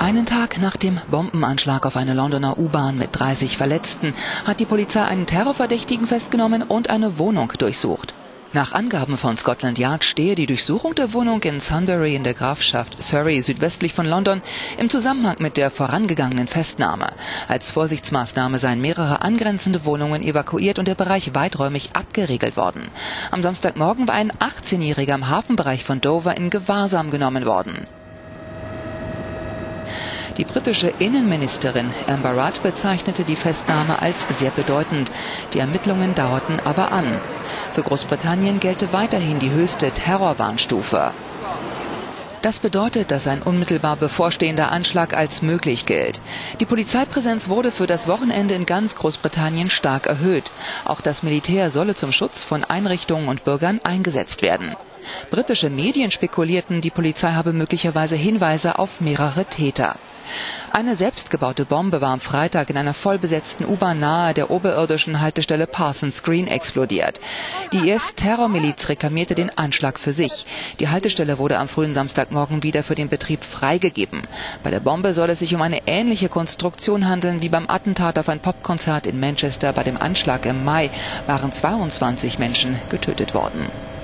Einen Tag nach dem Bombenanschlag auf eine Londoner U-Bahn mit 30 Verletzten hat die Polizei einen Terrorverdächtigen festgenommen und eine Wohnung durchsucht. Nach Angaben von Scotland Yard stehe die Durchsuchung der Wohnung in Sunbury in der Grafschaft Surrey südwestlich von London im Zusammenhang mit der vorangegangenen Festnahme. Als Vorsichtsmaßnahme seien mehrere angrenzende Wohnungen evakuiert und der Bereich weiträumig abgeriegelt worden. Am Samstagmorgen war ein 18-Jähriger im Hafenbereich von Dover in Gewahrsam genommen worden. Die britische Innenministerin Amber Rudd bezeichnete die Festnahme als sehr bedeutend. Die Ermittlungen dauerten aber an. Für Großbritannien gelte weiterhin die höchste Terrorwarnstufe. Das bedeutet, dass ein unmittelbar bevorstehender Anschlag als möglich gilt. Die Polizeipräsenz wurde für das Wochenende in ganz Großbritannien stark erhöht. Auch das Militär solle zum Schutz von Einrichtungen und Bürgern eingesetzt werden. Britische Medien spekulierten, die Polizei habe möglicherweise Hinweise auf mehrere Täter. Eine selbstgebaute Bombe war am Freitag in einer vollbesetzten U-Bahn nahe der oberirdischen Haltestelle Parsons Green explodiert. Die IS-Terrormiliz reklamierte den Anschlag für sich. Die Haltestelle wurde am frühen Samstagmorgen wieder für den Betrieb freigegeben. Bei der Bombe soll es sich um eine ähnliche Konstruktion handeln wie beim Attentat auf ein Popkonzert in Manchester. Bei dem Anschlag im Mai waren 22 Menschen getötet worden.